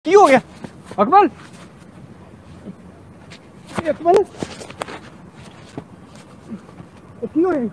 की हो गया अकमल? अकमल की हो गया?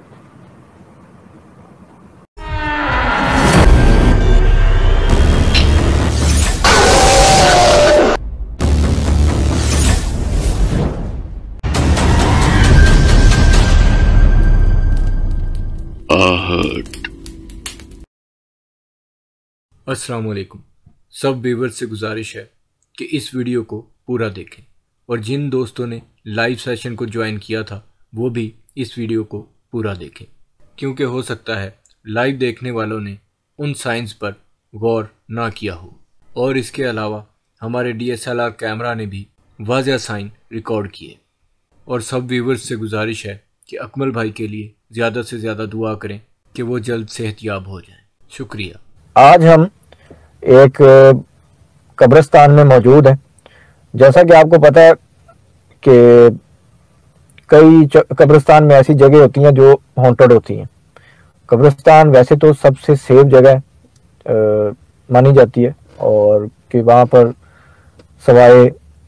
अस्सलाम वालेकुम। सब व्यूअर्स से गुजारिश है कि इस वीडियो को पूरा देखें और जिन दोस्तों ने लाइव सेशन को ज्वाइन किया था वो भी इस वीडियो को पूरा देखें, क्योंकि हो सकता है लाइव देखने वालों ने उन साइंस पर गौर ना किया हो। और इसके अलावा हमारे DSLR कैमरा ने भी वाज़ह साइन रिकॉर्ड किए। और सब व्यूअर्स से गुजारिश है कि अकमल भाई के लिए ज़्यादा से ज़्यादा दुआ करें कि वो जल्द सेहतयाब हो जाएं। शुक्रिया। आज हम एक कब्रिस्तान में मौजूद हैं। जैसा कि आपको पता है कि कई कब्रिस्तान में ऐसी जगह होती हैं जो हॉन्टेड होती हैं। कब्रिस्तान वैसे तो सबसे सेफ जगह मानी जाती है और कि वहाँ पर सवाए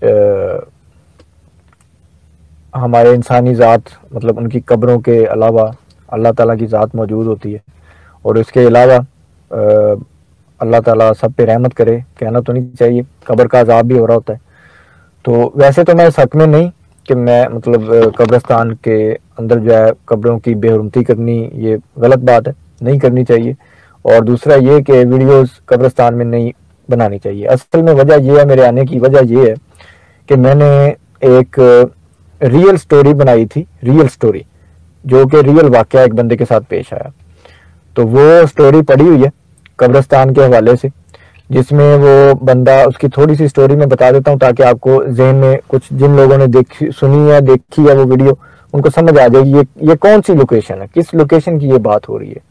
हमारे इंसानी ज़ात मतलब उनकी कब्रों के अलावा अल्लाह ताला की ज़ात मौजूद होती है। और इसके अलावा अल्लाह ताला सब पे रहमत करे, कहना तो नहीं चाहिए, कब्र का अजाब भी हो रहा होता है। तो वैसे तो मैं इस हक में नहीं कि मैं मतलब कब्रिस्तान के अंदर जो है कब्रों की बेहुरमती करनी, ये गलत बात है, नहीं करनी चाहिए। और दूसरा ये कि वीडियोस कब्रिस्तान में नहीं बनानी चाहिए। असल में वजह ये है, मेरे आने की वजह ये है कि मैंने एक रियल स्टोरी बनाई थी, रियल स्टोरी जो कि रियल वाकया एक बंदे के साथ पेश आया। तो वो स्टोरी पड़ी हुई है कब्रिस्तान के हवाले से, जिसमें वो बंदा, उसकी थोड़ी सी स्टोरी में बता देता हूँ ताकि आपको जहन में कुछ, जिन लोगों ने सुनी है, देखी है वो वीडियो, उनको समझ आ जाएगी ये कौन सी लोकेशन है, किस लोकेशन की ये बात हो रही है।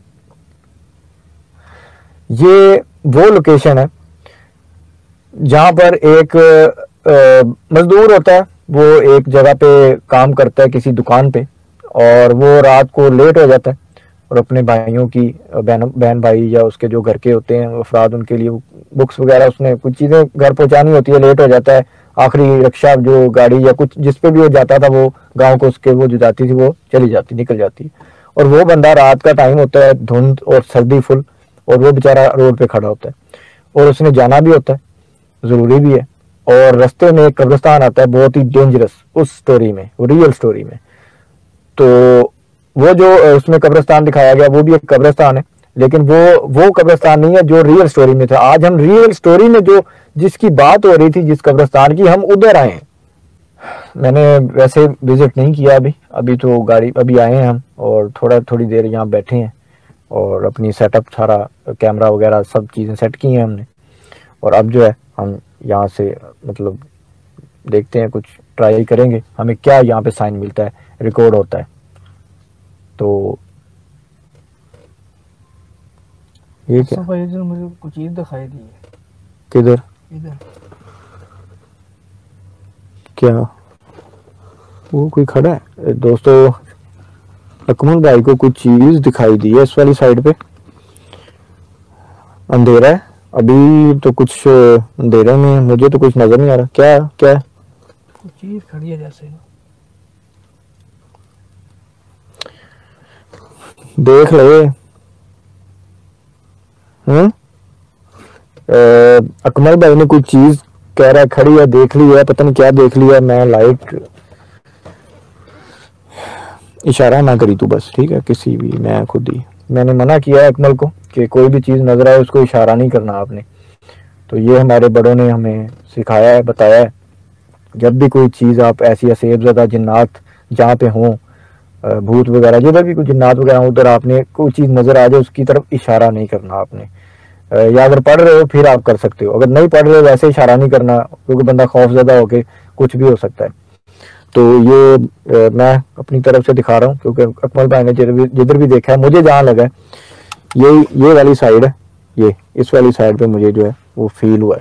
ये वो लोकेशन है जहां पर एक मजदूर होता है, वो एक जगह पे काम करता है किसी दुकान पे, और वो रात को लेट हो जाता है और अपने भाइयों की, बहन भाई या उसके जो घर के होते हैं अफराद, उनके लिए बुक्स वगैरह, उसने कुछ चीज़ें घर पहुंचानी होती है, लेट हो जाता है। आखिरी रिक्शा जो गाड़ी या कुछ जिस पे भी वो जाता था, वो गांव को उसके वो जो जाती थी वो चली जाती, निकल जाती। और वो बंदा, रात का टाइम होता है, धुंध और सर्दी फुल, और वो बेचारा रोड पे खड़ा होता है और उसने जाना भी होता है, ज़रूरी भी है। और रास्ते में एक कब्रिस्तान आता है, बहुत ही डेंजरस, उस स्टोरी में, वो रियल स्टोरी में। तो वो जो उसमें कब्रिस्तान दिखाया गया वो भी एक कब्रिस्तान है, लेकिन वो कब्रिस्तान नहीं है जो रियल स्टोरी में था। आज हम रियल स्टोरी में जो जिसकी बात हो रही थी, जिस कब्रिस्तान की, हम उधर आए हैं। मैंने वैसे विजिट नहीं किया अभी तो गाड़ी अभी आए हैं हम, और थोड़ी देर यहाँ बैठे हैं और अपनी सेटअप, सारा कैमरा वगैरह सब चीज़ें सेट की हैं हमने। और अब जो है हम यहाँ से मतलब देखते हैं, कुछ ट्राई करेंगे हमें क्या यहाँ पे साइन मिलता है, रिकॉर्ड होता है। तो ये क्या मुझे कुछ चीज दिखाई दी है। किधर? इधर क्या वो कोई खड़ा है? दोस्तों, अकमल भाई को कुछ चीज दिखाई दी है इस वाली साइड पे। अंधेरा है अभी तो, कुछ अंधेरे में मुझे तो कुछ नजर नहीं आ रहा। क्या क्या कुछ चीज खड़ी है जैसे, देख ले। अकमल भाई ने कुछ चीज कह रहा है, खड़ी है, देख ली है, पता नहीं क्या देख लिया। मैं लाइट, इशारा ना करी तू बस, ठीक है? किसी भी, मैं खुद ही, मैंने मना किया है अकमल को कि कोई भी चीज नजर आए उसको इशारा नहीं करना आपने। तो ये हमारे बड़ों ने हमें सिखाया है, बताया है, जब भी कोई चीज आप ऐसी असेबज़दा जिन्नात जहाँ पे हों, भूत वगैरह, जिधर भी कोई जिन्नात वगैरह, उधर आपने कोई चीज नजर आ जाए उसकी तरफ इशारा नहीं करना आपने। या अगर पढ़ रहे हो फिर आप कर सकते हो, अगर नहीं पढ़ रहे हो वैसे इशारा नहीं करना, क्योंकि बंदा खौफजदा होके कुछ भी हो सकता है। तो ये मैं अपनी तरफ से दिखा रहा हूँ, क्योंकि अकमल भाई ने जिधर भी देखा है, मुझे जहाँ लगा है ये वाली साइड है, ये इस वाली साइड पे मुझे जो है वो फील हुआ है।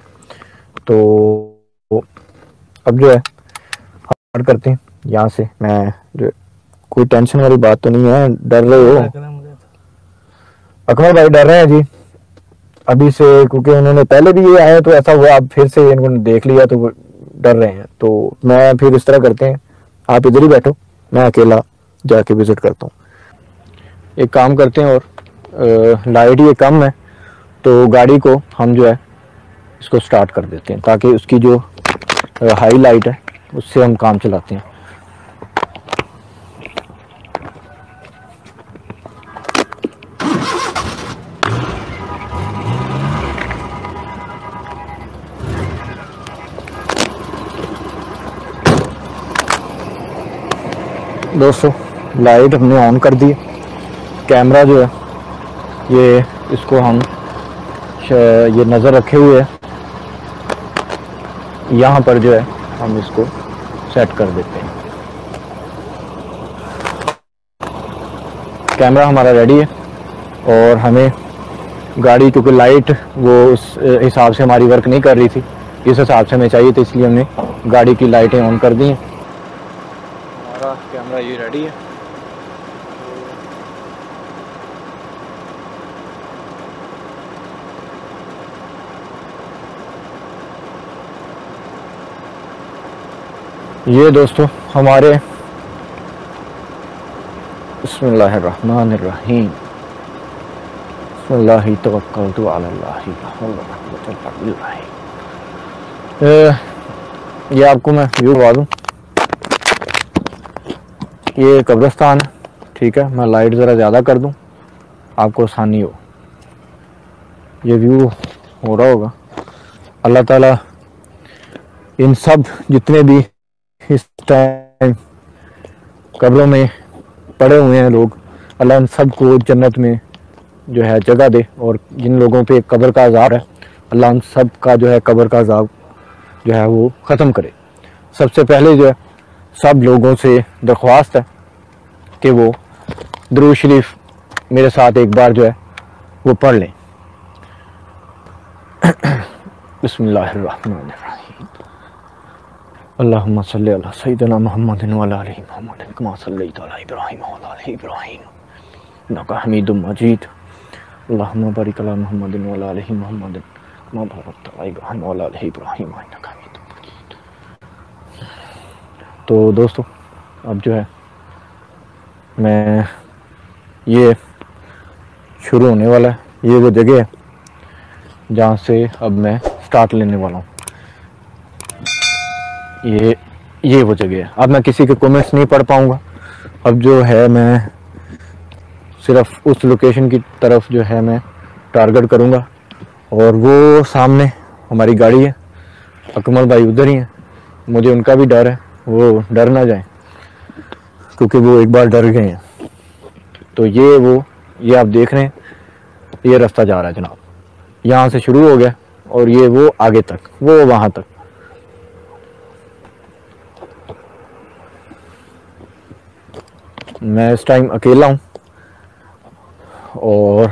तो अब जो है हम करते हैं यहाँ से। मैं जो, कोई टेंशन वाली बात तो नहीं है? डर रहे हो? अकमल भाई डर रहे हैं जी? अभी से, क्योंकि उन्होंने पहले भी ये आया तो ऐसा हुआ, अब फिर से इन्होंने देख लिया तो वो डर रहे हैं। तो मैं फिर इस तरह करते हैं, आप इधर ही बैठो, मैं अकेला जाके विजिट करता हूँ। एक काम करते हैं, और लाइट ये कम है तो गाड़ी को हम जो है इसको स्टार्ट कर देते हैं, ताकि उसकी जो हाई लाइट है उससे हम काम चलाते हैं। दोस्तों लाइट हमने ऑन कर दी। कैमरा जो है ये इसको हम ये नज़र रखे हुए है, यहाँ पर जो है हम इसको सेट कर देते हैं। कैमरा हमारा रेडी है, और हमें गाड़ी, क्योंकि लाइट वो उस हिसाब से हमारी वर्क नहीं कर रही थी, इस हिसाब से हमें चाहिए थी, इसलिए हमने गाड़ी की लाइटें ऑन कर दी हैं। हमारा कैमरा ये रेडी है। ये दोस्तों हमारे बिस्मिल्लाहिर्रहमानिर्रहीम बिस्मिल्लाहि तवक्कलतु अलल्लाहि ला हौला वला कुव्वता इल्ला बिल्लाह। ये आपको मैं व्यू करवा दूँ। ये कब्रिस्तान है, ठीक है। मैं लाइट ज़रा ज़्यादा कर दूँ, आपको आसानी हो। ये व्यू हो रहा होगा। अल्लाह ताला इन सब जितने भी इस टाइम कब्रों में पड़े हुए हैं लोग, अल्लाह इन सब को जन्नत में जो है जगह दे, और जिन लोगों पे कब्र का अज़ाब है अल्लाह उन सब का जो है कब्र का अज़ाब जो है वो ख़त्म करे। सबसे पहले जो है सब लोगों से दरख्वास्त है कि वो दुरूद शरीफ मेरे साथ एक बार जो है वो पढ़ लें। बिस्मिल्लाहिर्रहमानिर्रहीम। अल्लाहुम्मा सल्ली अला सय्यिदिना मुहम्मदिन व अला आलि मुहम्मदिन कमा सल्लैता अला इब्राहीम व अला आलि इब्राहीम इन्नका हमीदुम मजीद। अल्लाहुम्मा बारिक अला मुहम्मदिन व अला आलि मुहम्मदिन कमा बारकता अला इब्राहीम व अला आलि इब्राहीम इन्नका हमीदुम मजीद। तो दोस्तों अब जो है मैं ये शुरू होने वाला है। ये वो जगह है जहाँ से अब मैं स्टार्ट लेने वाला हूँ। ये वो जगह है। अब मैं किसी के कमेंट्स नहीं पढ़ पाऊँगा। अब जो है मैं सिर्फ उस लोकेशन की तरफ जो है मैं टारगेट करूँगा, और वो सामने हमारी गाड़ी है। अकमल भाई उधर ही हैं, मुझे उनका भी डर है, वो डर ना जाए क्योंकि वो एक बार डर गए हैं। तो ये आप देख रहे हैं, ये रास्ता जा रहा है जनाब, यहाँ से शुरू हो गया और ये वो आगे तक, वो वहाँ तक। मैं इस टाइम अकेला हूँ और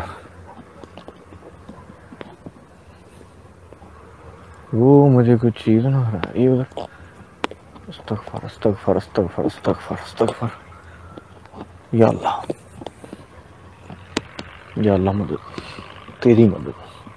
वो मुझे कुछ चीज़ ना रहा है। ये उधर अस्तगफर अस्तगफर अस्तगफर अस्तगफर अस्तगफर। या अल्लाह मदद, तेरी मदद।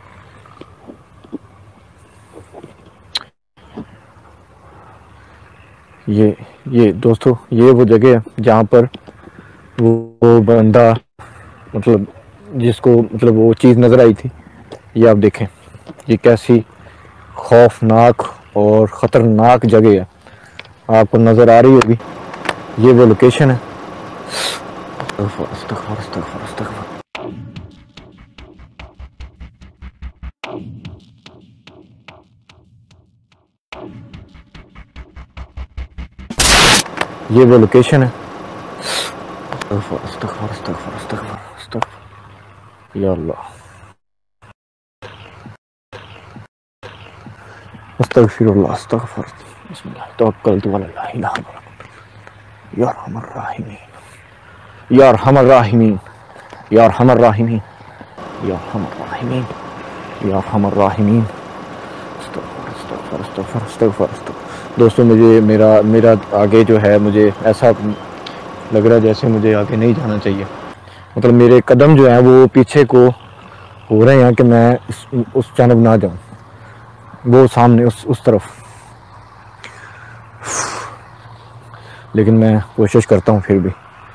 ये दोस्तों ये वो जगह है जहाँ पर वो बंदा मतलब जिसको मतलब वो चीज़ नज़र आई थी। ये आप देखें, ये कैसी खौफनाक और ख़तरनाक जगह है, आपको नज़र आ रही होगी। ये वो लोकेशन है। अस्तगफुर अस्तगफुर अस्तगफुर अस्तगफुर। ये वो लोकेशन है। अस्तगफुर अस्तगफुर अस्तगफुर अस्तगफुर अस्तगफुर। या अल्लाह अस्तगफिरुल्लाह अस्तगफुर। बिस्मिल्लाह तवक्कलतु अला अल्लाह या अरहमर राहिमीन या अरहमर राहिमीन या अरहमर राहिमीन या अरहमर राहिमीन या अरहमर राहिमीन। अस्तगफुर अस्तगफुर अस्तगफुर अस्तगफुर अस्तगफुर। दोस्तों मुझे मेरा आगे जो है मुझे ऐसा लग रहा है जैसे मुझे आगे नहीं जाना चाहिए। मतलब मेरे कदम जो हैं वो पीछे को हो रहे हैं कि मैं उस जानब ना जाऊं, वो सामने उस तरफ, लेकिन मैं कोशिश करता हूं फिर भी।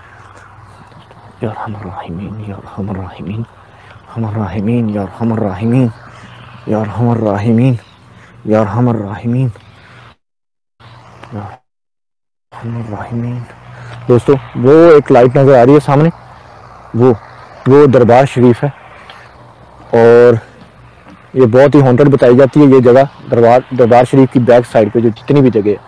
या अरहमर राहिमीन, या अरहमर राहिमीन, अरहमर राहिमीन, या अरहमर राहिमीन, या अरहमर राहिमीन, या अरहमर राहिमीन, या अरहमर राहिमीन। दोस्तों वो एक लाइट नज़र आ रही है सामने, वो दरबार शरीफ है, और ये बहुत ही हॉन्टेड बताई जाती है ये जगह, दरबार शरीफ की बैक साइड पे जो जितनी भी जगह है।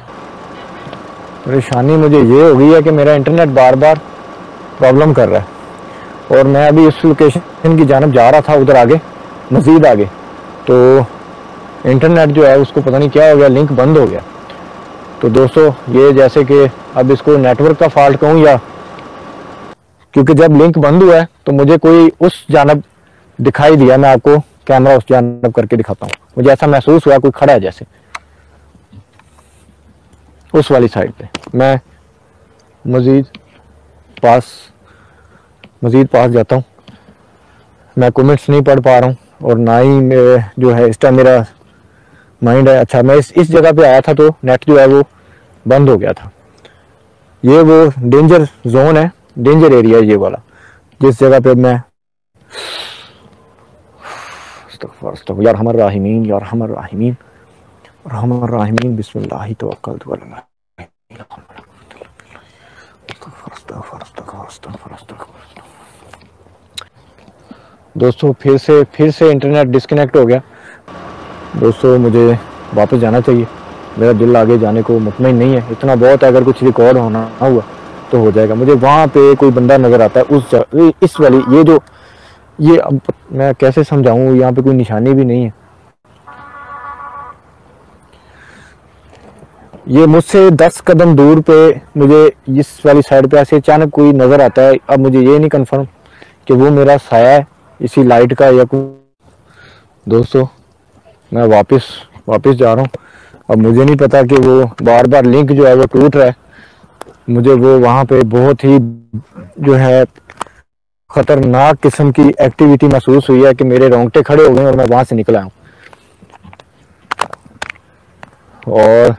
परेशानी मुझे ये हो गई है कि मेरा इंटरनेट बार बार प्रॉब्लम कर रहा है, और मैं अभी उस लोकेशन की जानब जा रहा था, उधर आगे मज़ीद आगे, तो इंटरनेट जो है उसको पता नहीं क्या हो गया, लिंक बंद हो गया। तो दोस्तों ये जैसे कि अब इसको नेटवर्क का फॉल्ट कहूँ, या क्योंकि जब लिंक बंद हुआ है तो मुझे कोई उस जानब दिखाई दिया, मैं आपको कैमरा उस जानब करके दिखाता हूँ, मुझे ऐसा महसूस हुआ कोई खड़ा है जैसे उस वाली साइड पे। मैं मज़ीद पास जाता हूँ, मैं कमेंट्स नहीं पढ़ पा रहा हूँ, और ना ही जो है इस टाइम मेरा माइंड है। अच्छा, मैं इस जगह पे आया था तो नेट जो है वो बंद हो गया था। ये वो डेंजर जोन है, डेंजर एरिया है ये वाला, जिस जगह पे मैं या अरहमर राहिमीन, या अरहमर राहिमीन, अरहमर राहिमीन, बिस्मिल्लाह तवक्कलतु अला दोस्तों फिर से इंटरनेट डिस्कनेक्ट हो गया। दोस्तों मुझे वापस जाना चाहिए, मेरा दिल आगे जाने को मुतमईन नहीं है। इतना बहुत है, अगर कुछ रिकॉर्ड होना हुआ तो हो जाएगा। मुझे वहाँ पे कोई बंदा नज़र आता है उस जगह, इस वाली ये अब मैं कैसे समझाऊँ, यहाँ पे कोई निशानी भी नहीं है। ये मुझसे 10 कदम दूर पे मुझे इस वाली साइड पे ऐसे अचानक कोई नज़र आता है। अब मुझे ये नहीं कंफर्म कि वो मेरा साया है इसी लाइट का या कोई। दोस्तों मैं वापस जा रहा हूँ। अब मुझे नहीं पता कि वो बार बार लिंक जो है वो टूट रहा है। मुझे वो वहाँ पे बहुत ही जो है खतरनाक किस्म की एक्टिविटी महसूस हुई है कि मेरे रोंगटे खड़े हो गए और मैं वहाँ से निकला हूँ। और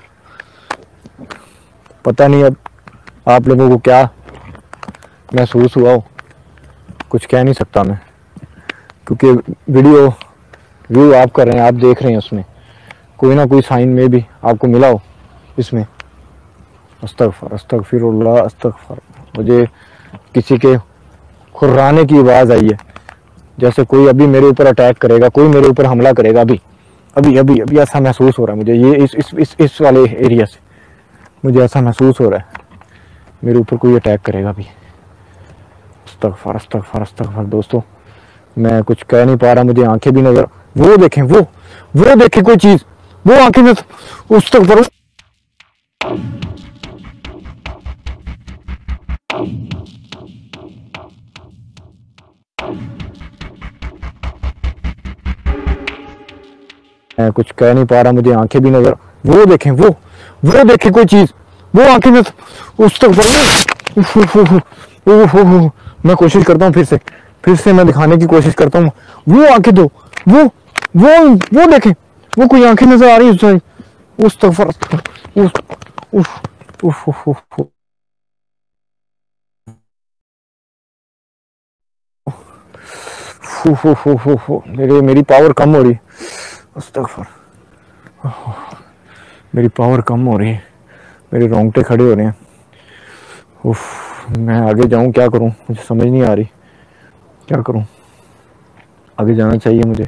पता नहीं अब आप लोगों को क्या महसूस हुआ हो, कुछ कह नहीं सकता मैं, क्योंकि वीडियो व्यू आप कर रहे हैं, आप देख रहे हैं, उसमें कोई ना कोई साइन में भी आपको मिला हो इसमें। अस्तगफिरुल्लाह अस्तगफिर। मुझे किसी के खुर्राने की आवाज़ आई है, जैसे कोई अभी मेरे ऊपर अटैक करेगा, कोई मेरे ऊपर हमला करेगा। अभी ऐसा महसूस हो रहा है मुझे। ये इस वाले एरिया से मुझे ऐसा महसूस हो रहा है मेरे ऊपर कोई अटैक करेगा अभी। अस्तगफिर। दोस्तों मैं कुछ कह नहीं पा रहा, मुझे आंखें भी नजर, वो देखें कोई चीज, वो आंखें में उस तक पर। मैं कुछ कह नहीं पा रहा, मुझे आंखें भी नजर, वो देखें कोई चीज, वो आंखें में उस तक पर। मैं कोशिश करता हूँ फिर से मैं दिखाने की कोशिश करता हूँ। वो आंखें दो, वो देखें, वो कोई आंखें नजर आ रही है उस तरफ। मेरी पावर कम हो रही है। मेरी पावर कम हो रही है, मेरे रोंगटे खड़े हो रहे हैं। मैं आगे जाऊं क्या करूं, मुझे समझ नहीं आ रही क्या करूं। आगे जाना चाहिए मुझे,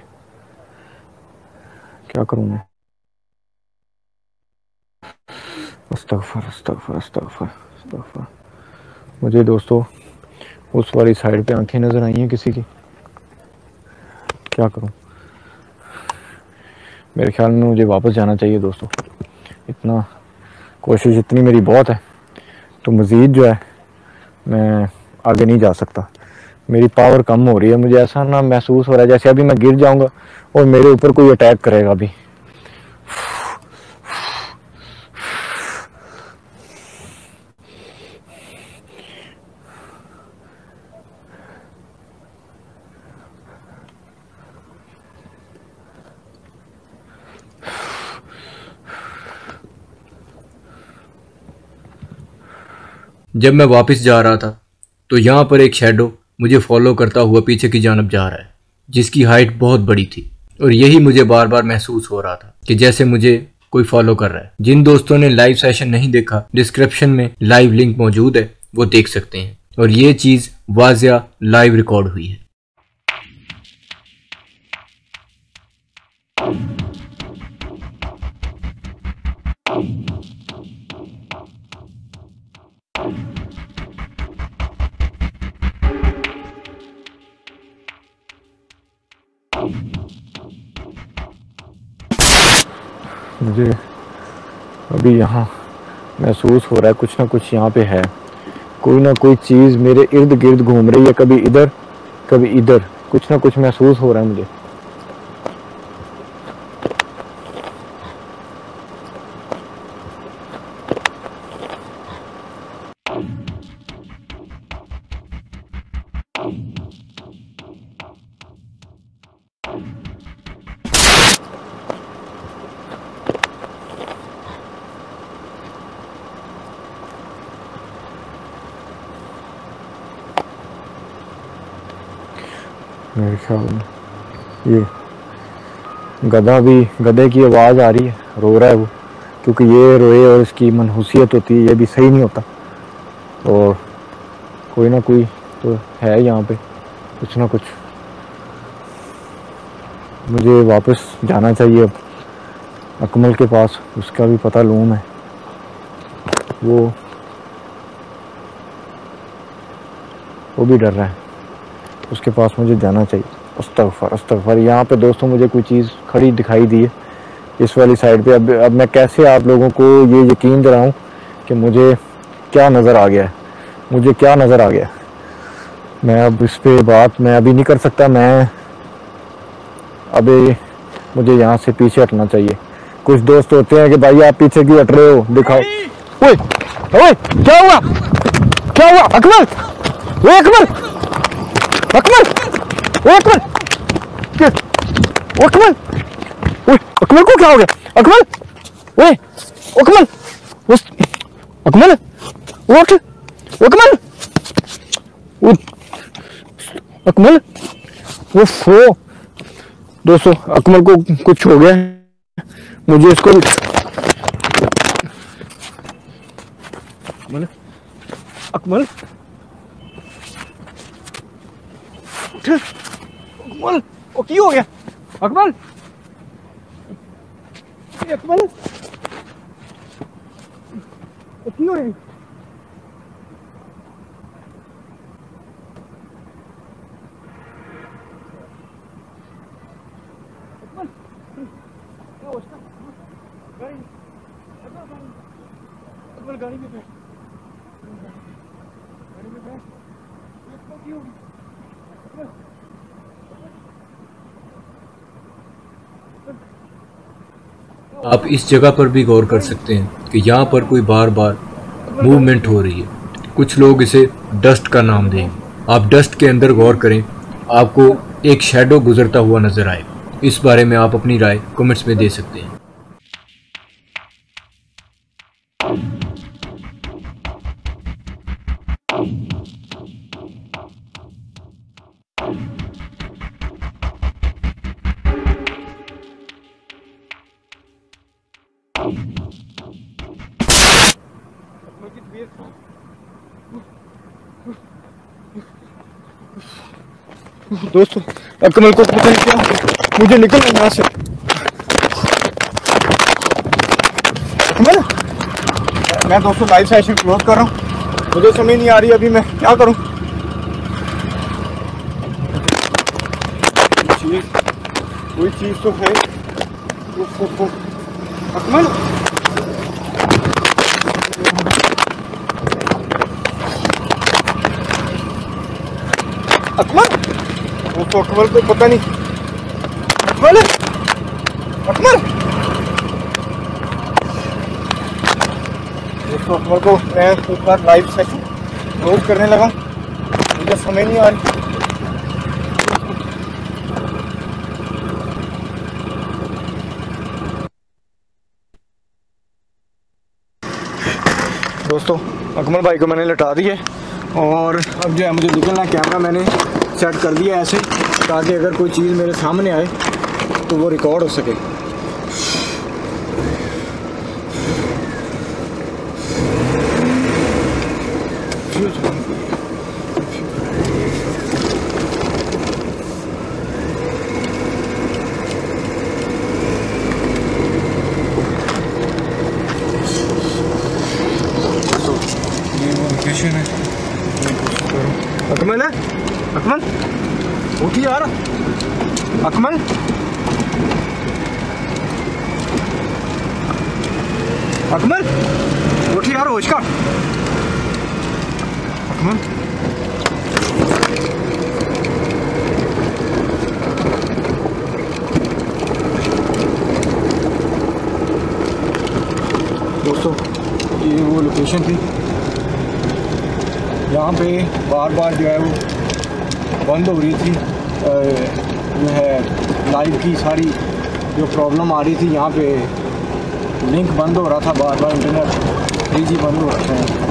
क्या करूं मैं। अस्तगफिर। मुझे दोस्तों उस वाली साइड पे आंखें नजर आई हैं किसी की, क्या करूं। मेरे ख्याल में मुझे वापस जाना चाहिए दोस्तों। इतना कोशिश इतनी मेरी बहुत है, तो मज़ीद जो है मैं आगे नहीं जा सकता। मेरी पावर कम हो रही है, मुझे ऐसा ना महसूस हो रहा है जैसे अभी मैं गिर जाऊंगा और मेरे ऊपर कोई अटैक करेगा अभी। जब मैं वापस जा रहा था तो यहाँ पर एक शैडो मुझे फॉलो करता हुआ पीछे की जानब जा रहा है, जिसकी हाइट बहुत बड़ी थी और यही मुझे बार बार महसूस हो रहा था कि जैसे मुझे कोई फॉलो कर रहा है। जिन दोस्तों ने लाइव सेशन नहीं देखा, डिस्क्रिप्शन में लाइव लिंक मौजूद है, वो देख सकते हैं और ये चीज वाजिया लाइव रिकॉर्ड हुई है। मुझे अभी यहाँ महसूस हो रहा है कुछ ना कुछ यहाँ पे है, कोई ना कोई चीज़ मेरे इर्द गिर्द घूम रही है, कभी इधर कभी इधर, कुछ ना कुछ महसूस हो रहा है मुझे। मेरे ख्याल में ये गधे की आवाज़ आ रही है, रो रहा है वो, क्योंकि ये रोए और इसकी मनहूसियत होती है, ये भी सही नहीं होता। और कोई ना कोई तो है यहाँ पे, कुछ ना कुछ। मुझे वापस जाना चाहिए अब अकमल के पास, उसका भी पता लूँ मैं। वो भी डर रहा है, उसके पास मुझे जाना चाहिए। अस्तगफर। यहाँ पे दोस्तों मुझे कोई चीज़ खड़ी दिखाई दी है इस वाली साइड पे। अब मैं कैसे आप लोगों को ये यकीन दिलाऊं कि मुझे क्या नज़र आ गया है, मुझे क्या नज़र आ गया। मैं अब इस पे बात मैं अभी नहीं कर सकता। अभी मुझे यहाँ से पीछे हटना चाहिए। कुछ दोस्त होते हैं कि भाई आप पीछे क्यों हट रहे हो, दिखाओ। ओए ओए, क्या हुआ अकमल? ओए अकमल, अकमल को क्या हो गया? अकमल, ओए अकमल, अकमल उठ, अकमल अकमल। ओफो दोस्तों, अकमल को कुछ हो गया है, मुझे इसको अकमल अकमल, ओ की हो गया? अकमल, अकमल, ओ की हो गई? अकमल, क्या हुआ? गाड़ी, अकमल गाड़ी में बैठ, गाड़ी में बैठ, की होगी? आप इस जगह पर भी गौर कर सकते हैं कि यहाँ पर कोई बार बार मूवमेंट हो रही है। कुछ लोग इसे डस्ट का नाम देंगे। आप डस्ट के अंदर गौर करें, आपको एक शैडो गुजरता हुआ नजर आए। इस बारे में आप अपनी राय कमेंट्स में दे सकते हैं। दोस्तों अकमल को पता नहीं क्या, मुझे निकलना यहाँ से। अकमल, मैं दोस्तों लाइव सेशन क्लोज कर रहा हूँ, मुझे समझ नहीं आ रही अभी मैं क्या करूँ। कोई चीज़ तो है। अकमल, अकमल, वो तो अकमल को पता नहीं। अकमल, अकमल, दोस्तों अकमल को मैं एक बार लाइव सेशन क्लोज करने लगा, मुझे समझ नहीं आ रही। दोस्तों अकमल भाई को मैंने लटा दिए और अब जो है मुझे निकलना है। कैमरा मैंने सेट कर दिया ऐसे ताकि अगर कोई चीज़ मेरे सामने आए तो वो रिकॉर्ड हो सके। है अकमल है, अकमल उठी यार, अकमल अकमल उठी यार, होश का अकमल। दोस्तों ये वो लोकेशन थी, यहाँ पे बार बार जो है वो बंद हो रही थी, जो है लाइव की सारी जो प्रॉब्लम आ रही थी। यहाँ पे लिंक बंद हो रहा था बार बार, इंटरनेट 3G बंद हो रहा था।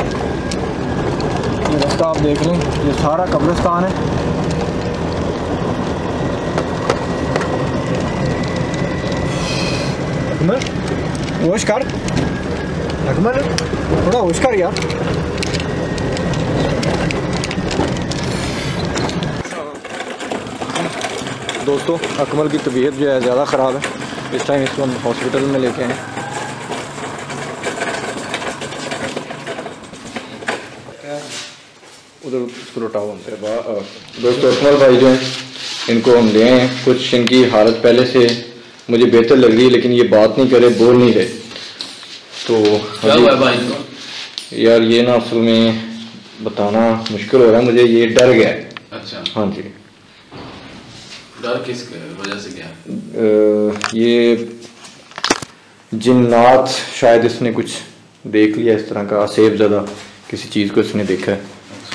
ये रास्ता आप देख लें, ये सारा कब्रिस्तान है। अकमल होश कर, अकमल थोड़ा होश कर यार। दोस्तों अकमल की तबीयत जो है ज़्यादा ख़राब है, इस टाइम इसको हम हॉस्पिटल में लेके आए। उधर उसको लौटाओ हमसे। दोस्तों अकमल भाई जो हैं इनको हम ले आए हैं। कुछ इनकी हालत पहले से मुझे बेहतर लग रही है, लेकिन ये बात नहीं करे, बोल नहीं रहे। तो यार ये ना असल में बताना मुश्किल हो रहा है मुझे, ये डर गया है। अच्छा हाँ जी। डर किस वजह से क्या? ये जिन्नात शायद इसने कुछ देख लिया इस तरह का, सेब ज़्यादा किसी चीज़ को इसने देखा है।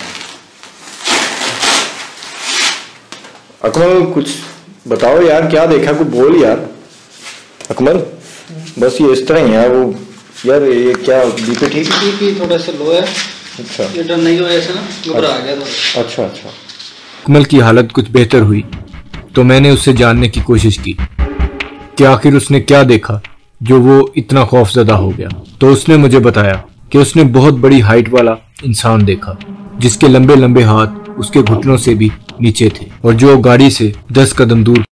अकमल कुछ बताओ यार, क्या देखा, कुछ बोल यार अकमल। बस ये इस तरह ही है वो यार। ये क्या बीपी ठीक बीपी थोड़ा सा लो है। अच्छा ये डर नहीं हुआ ऐसे ना, घबरा गया था। अच्छा अच्छा। अकमल की हालत कुछ बेहतर हुई तो मैंने उससे जानने की कोशिश की कि आखिर उसने क्या देखा जो वो इतना खौफजदा हो गया। तो उसने मुझे बताया कि उसने बहुत बड़ी हाइट वाला इंसान देखा जिसके लंबे लंबे हाथ उसके घुटनों से भी नीचे थे और जो गाड़ी से 10 कदम दूर